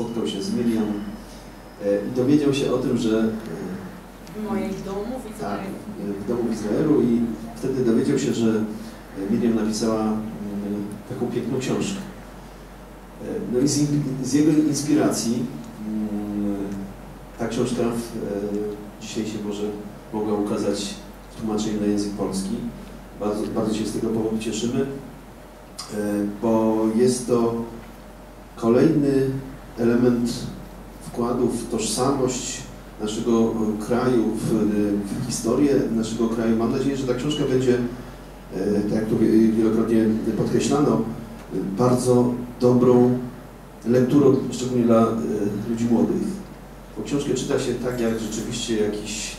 spotkał się z Miriam i dowiedział się o tym, że w moim domu w Izraelu. Tak, w domu w Izraelu i wtedy dowiedział się, że Miriam napisała taką piękną książkę. No i z jego inspiracji ta książka dzisiaj się mogła ukazać w tłumaczeniu na język polski. Bardzo się z tego powodu cieszymy, bo jest to kolejny element wkładu w tożsamość naszego kraju, w historię naszego kraju. Mam nadzieję, że ta książka będzie, tak jak tu wielokrotnie podkreślano, bardzo dobrą lekturą, szczególnie dla ludzi młodych. Bo książkę czyta się tak, jak rzeczywiście jakiś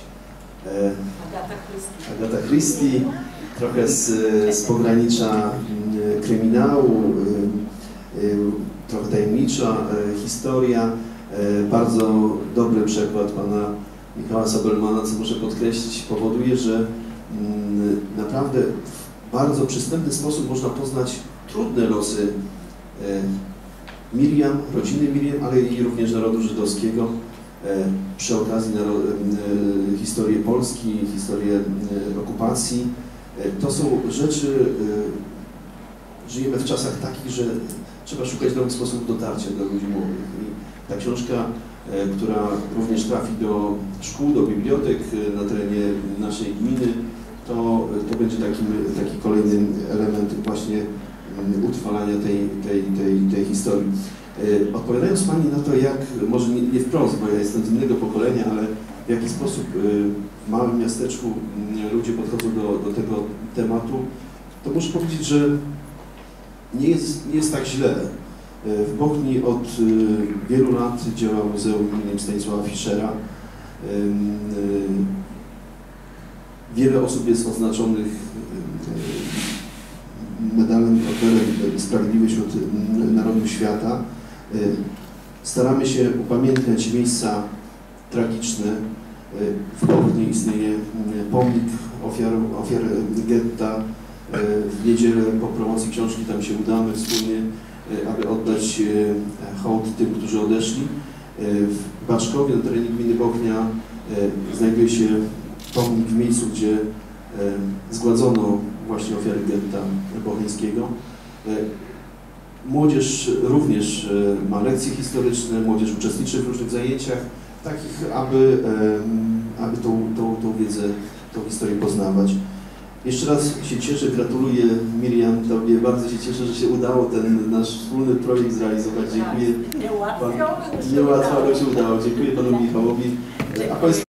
Agatha Christie, trochę z pogranicza kryminału, trochę tajemnicza historia. Bardzo dobry przekład pana Michała Sabelmana, co muszę podkreślić, powoduje, że naprawdę w bardzo przystępny sposób można poznać trudne losy Miriam, rodziny Miriam, ale i również narodu żydowskiego. Przy okazji historię Polski, historię okupacji. To są rzeczy, żyjemy w czasach takich, że trzeba szukać nowych sposobów dotarcia do ludzi młodych. I ta książka, która również trafi do szkół, do bibliotek na terenie naszej gminy, to będzie taki kolejny element właśnie utrwalania tej historii. Odpowiadając Pani na to, jak, może nie wprost, bo ja jestem z innego pokolenia, ale w jaki sposób w małym miasteczku ludzie podchodzą do tego tematu, to muszę powiedzieć, że nie jest tak źle. W Bochni od wielu lat działa Muzeum im. Stanisława Fischera. Wiele osób jest oznaczonych medalem Sprawiedliwy wśród Narodów Świata. Staramy się upamiętniać miejsca tragiczne. W Bochni istnieje pomnik ofiar getta. W niedzielę po promocji książki tam się udamy wspólnie, aby oddać hołd tym, którzy odeszli. W Baczkowie, na terenie gminy Bochnia, znajduje się pomnik w miejscu, gdzie zgładzono właśnie ofiary getta bocheńskiego. Młodzież również ma lekcje historyczne, młodzież uczestniczy w różnych zajęciach, takich, aby tą wiedzę, tą historię poznawać. Jeszcze raz się cieszę, gratuluję Miriam, Tobie, bardzo się cieszę, że się udało ten nasz wspólny projekt zrealizować. Dziękuję. Niełatwo, ale się udało. Dziękuję Panu Michałowi.